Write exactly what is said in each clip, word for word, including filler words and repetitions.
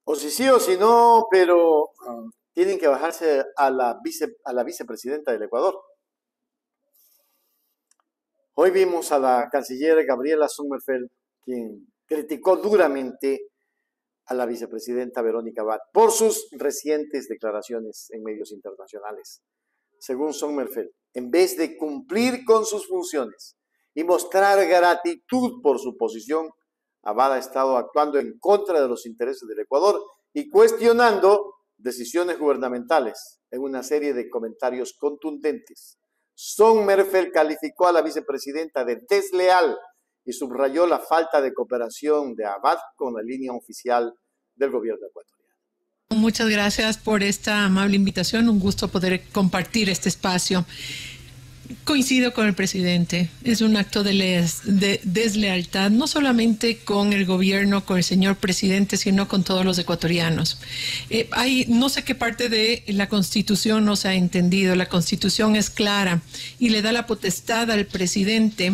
O si sí o si no, pero uh, tienen que bajarse a la, vice, a la vicepresidenta del Ecuador. Hoy vimos a la canciller Gabriela Sommerfeld, quien criticó duramente a la vicepresidenta Verónica Abad por sus recientes declaraciones en medios internacionales. Según Sommerfeld, en vez de cumplir con sus funciones y mostrar gratitud por su posición, Abad ha estado actuando en contra de los intereses del Ecuador y cuestionando decisiones gubernamentales en una serie de comentarios contundentes. Sommerfeld calificó a la vicepresidenta de desleal y subrayó la falta de cooperación de Abad con la línea oficial del gobierno ecuatoriano. Muchas gracias por esta amable invitación. Un gusto poder compartir este espacio. Coincido con el presidente. Es un acto de, les, de deslealtad, no solamente con el gobierno, con el señor presidente, sino con todos los ecuatorianos. Eh, hay, no sé qué parte de la Constitución no se ha entendido. La Constitución es clara y le da la potestad al presidente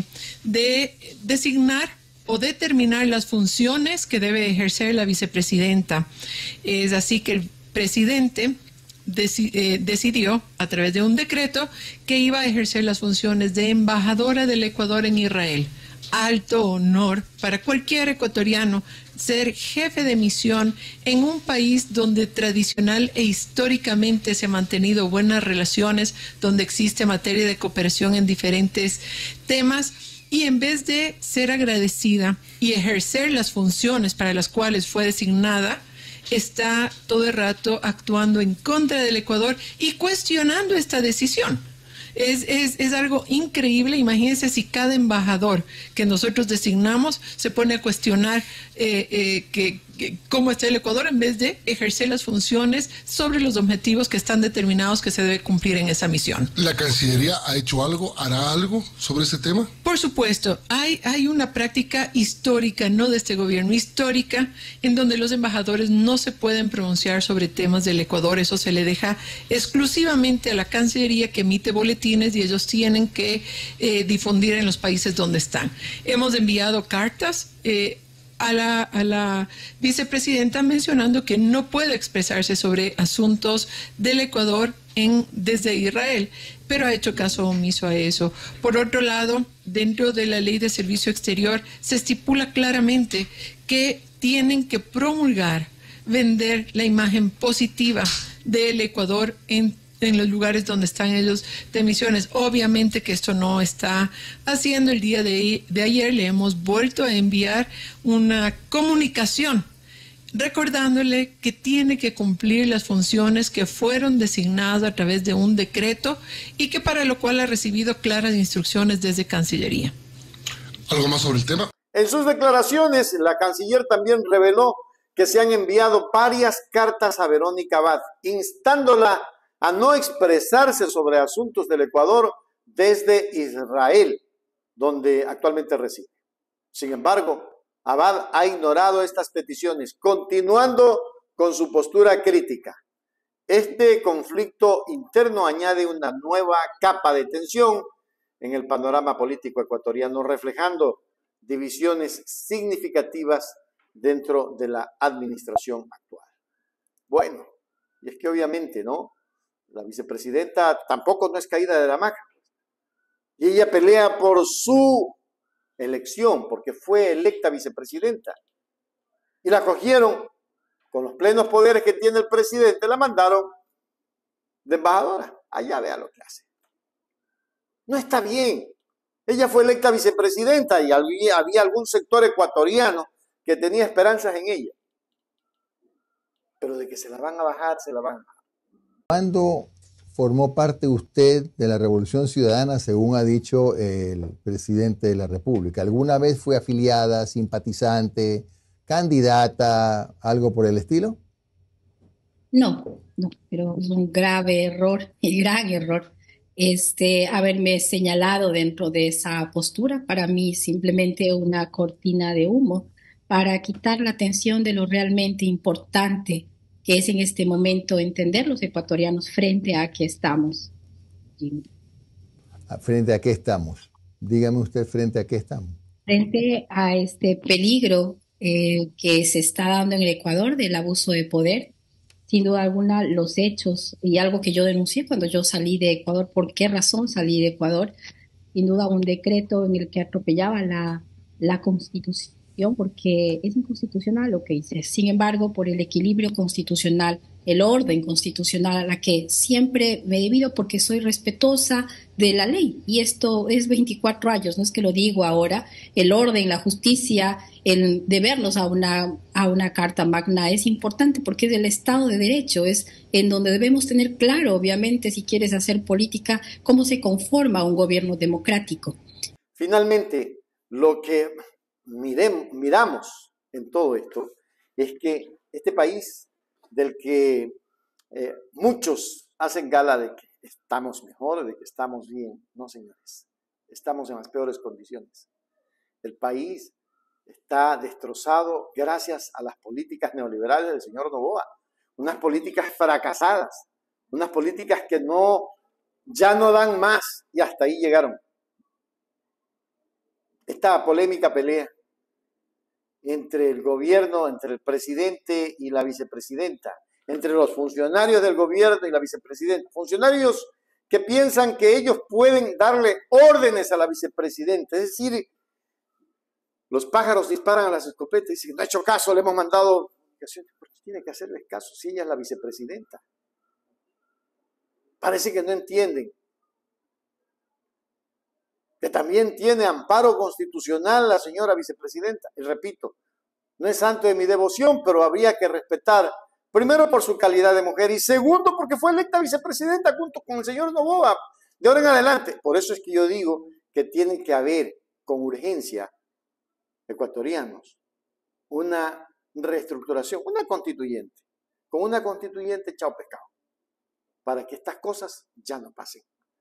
de designar o determinar las funciones que debe ejercer la vicepresidenta. Es así que el presidente Deci eh, decidió a través de un decreto que iba a ejercer las funciones de embajadora del Ecuador en Israel. Alto honor para cualquier ecuatoriano ser jefe de misión en un país donde tradicional e históricamente se han mantenido buenas relaciones, donde existe materia de cooperación en diferentes temas. Y en vez de ser agradecida y ejercer las funciones para las cuales fue designada, está todo el rato actuando en contra del Ecuador y cuestionando esta decisión. Es, es, es algo increíble. Imagínense si cada embajador que nosotros designamos se pone a cuestionar eh, eh, que, que cómo está el Ecuador en vez de ejercer las funciones sobre los objetivos que están determinados que se debe cumplir en esa misión. ¿La Cancillería ha hecho algo, hará algo sobre este tema? Por supuesto, hay, hay una práctica histórica, no de este gobierno, histórica, en donde los embajadores no se pueden pronunciar sobre temas del Ecuador. Eso se le deja exclusivamente a la Cancillería, que emite boletines y ellos tienen que eh, difundir en los países donde están. Hemos enviado cartas eh, a la, a la vicepresidenta mencionando que no puede expresarse sobre asuntos del Ecuador en, desde Israel, pero ha hecho caso omiso a eso. Por otro lado, dentro de la ley de servicio exterior se estipula claramente que tienen que promulgar, vender la imagen positiva del Ecuador en en los lugares donde están ellos de misiones. Obviamente que esto no está haciendo. El día de, de ayer le hemos vuelto a enviar una comunicación recordándole que tiene que cumplir las funciones que fueron designadas a través de un decreto y que para lo cual ha recibido claras instrucciones desde Cancillería. ¿Algo más sobre el tema? En sus declaraciones, la canciller también reveló que se han enviado varias cartas a Verónica Abad, instándola a no expresarse sobre asuntos del Ecuador desde Israel, donde actualmente reside. Sin embargo, Abad ha ignorado estas peticiones, continuando con su postura crítica. Este conflicto interno añade una nueva capa de tensión en el panorama político ecuatoriano, reflejando divisiones significativas dentro de la administración actual. Bueno, y es que obviamente, ¿no? La vicepresidenta tampoco no es caída de la hamaca. Y ella pelea por su elección, porque fue electa vicepresidenta. Y la cogieron con los plenos poderes que tiene el presidente, la mandaron de embajadora. Allá vea lo que hace. No está bien. Ella fue electa vicepresidenta y había, había algún sector ecuatoriano que tenía esperanzas en ella. Pero de que se la van a bajar, se la van a bajar. ¿Cuándo formó parte usted de la Revolución Ciudadana, según ha dicho el presidente de la República? ¿Alguna vez fue afiliada, simpatizante, candidata, algo por el estilo? No, no, pero es un grave error, y gran error, este, haberme señalado dentro de esa postura. Para mí simplemente una cortina de humo para quitar la atención de lo realmente importante, que es en este momento entender los ecuatorianos frente a qué estamos. ¿Frente a qué estamos? Dígame usted, ¿frente a qué estamos? Frente a este peligro eh, que se está dando en el Ecuador del abuso de poder. Sin duda alguna, los hechos y algo que yo denuncié cuando yo salí de Ecuador, ¿por qué razón salí de Ecuador? Sin duda un decreto en el que atropellaba la, la Constitución, porque es inconstitucional lo que hice. Sin embargo, por el equilibrio constitucional, el orden constitucional a la que siempre me he debido, porque soy respetuosa de la ley, y esto es veinticuatro años, no es que lo digo ahora, el orden, la justicia, el debernos a una, a una Carta Magna es importante porque es el Estado de Derecho, es en donde debemos tener claro, obviamente, si quieres hacer política, cómo se conforma un gobierno democrático. Finalmente, lo que mirem, miramos en todo esto es que este país del que eh, muchos hacen gala de que estamos mejor, de que estamos bien, no señores, estamos en las peores condiciones. El país está destrozado gracias a las políticas neoliberales del señor Noboa, unas políticas fracasadas, unas políticas que no, ya no dan más y hasta ahí llegaron. Esta polémica pelea entre el gobierno, entre el presidente y la vicepresidenta, entre los funcionarios del gobierno y la vicepresidenta, funcionarios que piensan que ellos pueden darle órdenes a la vicepresidenta, es decir, los pájaros disparan a las escopetas y dicen, no ha hecho caso, le hemos mandado, ¿por qué tiene que hacerles caso si ella es la vicepresidenta? Parece que no entienden que también tiene amparo constitucional la señora vicepresidenta. Y repito, no es santo de mi devoción, pero habría que respetar, primero por su calidad de mujer y segundo porque fue electa vicepresidenta junto con el señor Noboa de ahora en adelante. Por eso es que yo digo que tiene que haber con urgencia, ecuatorianos, una reestructuración, una constituyente. Con una constituyente, chao pescado, para que estas cosas ya no pasen.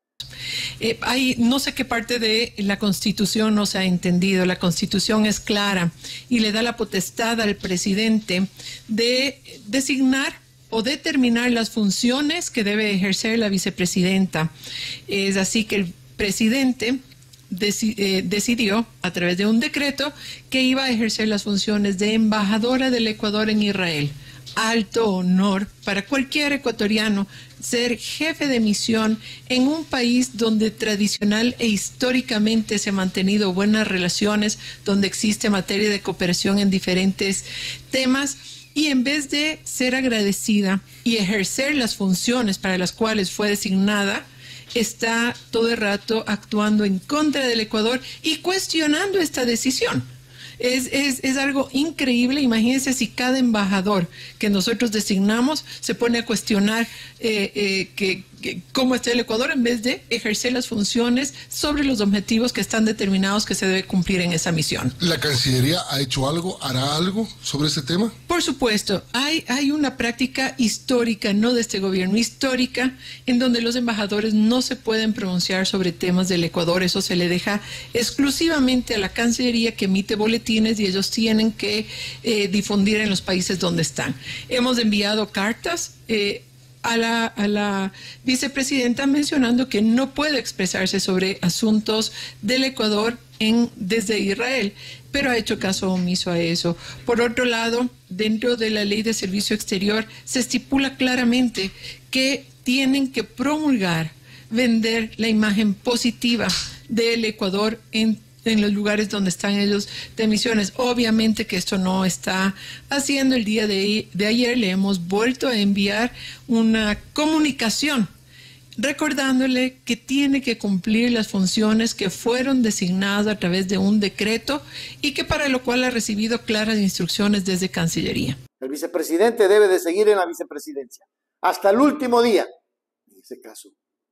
Eh, hay, no sé qué parte de la Constitución no se ha entendido. La Constitución es clara y le da la potestad al presidente de designar o determinar las funciones que debe ejercer la vicepresidenta. Es así que el presidente deci eh, decidió a través de un decreto que iba a ejercer las funciones de embajadora del Ecuador en Israel. Alto honor para cualquier ecuatoriano ser jefe de misión en un país donde tradicional e históricamente se han mantenido buenas relaciones, donde existe materia de cooperación en diferentes temas, y en vez de ser agradecida y ejercer las funciones para las cuales fue designada, está todo el rato actuando en contra del Ecuador y cuestionando esta decisión. Es, es, es algo increíble. Imagínense si cada embajador que nosotros designamos se pone a cuestionar eh, eh, que, que cómo está el Ecuador en vez de ejercer las funciones sobre los objetivos que están determinados que se debe cumplir en esa misión. ¿La Cancillería ha hecho algo, hará algo sobre ese tema? Por supuesto, hay, hay una práctica histórica, no de este gobierno, histórica, en donde los embajadores no se pueden pronunciar sobre temas del Ecuador. Eso se le deja exclusivamente a la Cancillería, que emite boletines y ellos tienen que eh, difundir en los países donde están. Hemos enviado cartas eh, a la, a la vicepresidenta mencionando que no puede expresarse sobre asuntos del Ecuador en, desde Israel, pero ha hecho caso omiso a eso. Por otro lado, dentro de la Ley de Servicio Exterior se estipula claramente que tienen que promulgar, vender la imagen positiva del Ecuador en en los lugares donde están ellos de misiones. Obviamente que esto no está haciendo. El día de, de ayer le hemos vuelto a enviar una comunicación recordándole que tiene que cumplir las funciones que fueron designadas a través de un decreto y que para lo cual ha recibido claras instrucciones desde Cancillería. El vicepresidente debe de seguir en la vicepresidencia hasta el último día. En ese caso,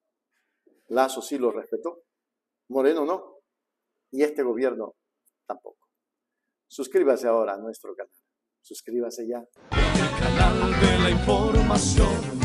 Lasso sí lo respetó, Moreno no. Y este gobierno tampoco. Suscríbase ahora a nuestro canal. Suscríbase ya. El canal de la información.